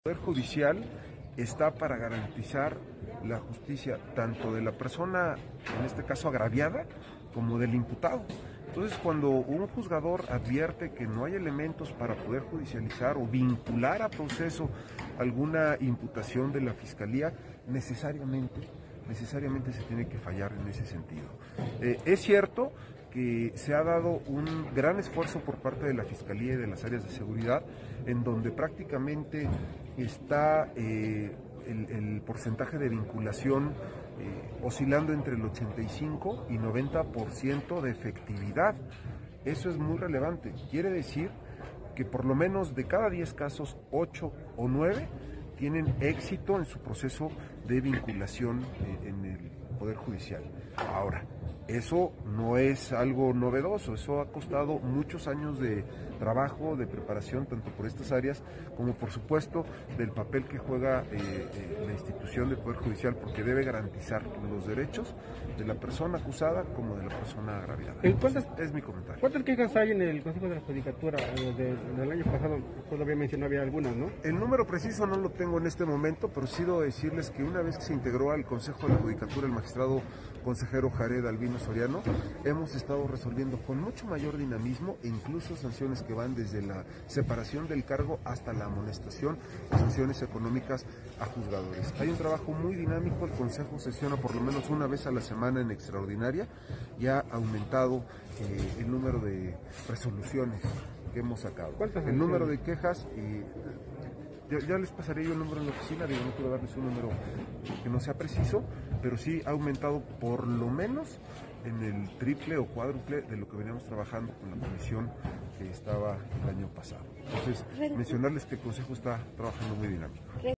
El Poder Judicial está para garantizar la justicia tanto de la persona, en este caso agraviada, como del imputado. Entonces, cuando un juzgador advierte que no hay elementos para poder judicializar o vincular a proceso alguna imputación de la Fiscalía, necesariamente se tiene que fallar en ese sentido. Es cierto que se ha dado un gran esfuerzo por parte de la Fiscalía y de las áreas de seguridad, en donde prácticamente está el porcentaje de vinculación oscilando entre el 85 y 90% de efectividad. Eso es muy relevante. Quiere decir que por lo menos de cada 10 casos, 8 o 9 tienen éxito en su proceso de vinculación en el Poder Judicial. Ahora, eso no es algo novedoso, eso ha costado muchos años de trabajo, de preparación, tanto por estas áreas como por supuesto del papel que juega la institución del Poder Judicial, porque debe garantizar los derechos de la persona acusada como de la persona agraviada. Entonces, es mi comentario. ¿Cuántas quejas hay en el Consejo de la Judicatura del año pasado? Todavía mencionó, había algunas, ¿no? El número preciso no lo tengo en este momento, pero sí debo decirles que una vez que se integró al Consejo de la Judicatura el magistrado consejero Jared Albino Soriano, hemos estado resolviendo con mucho mayor dinamismo e incluso sanciones que van desde la separación del cargo hasta la amonestación o sanciones económicas a juzgadores. Hay un trabajo muy dinámico, el Consejo sesiona por lo menos una vez a la semana en extraordinaria y ha aumentado el número de resoluciones que hemos sacado. El número de quejas, ya les pasaré yo el número en la oficina, digo, no quiero darles un número que no sea preciso, pero sí ha aumentado por lo menos en el triple o cuádruple de lo que veníamos trabajando con la comisión que estaba el año pasado. Entonces, mencionarles que el Consejo está trabajando muy dinámico.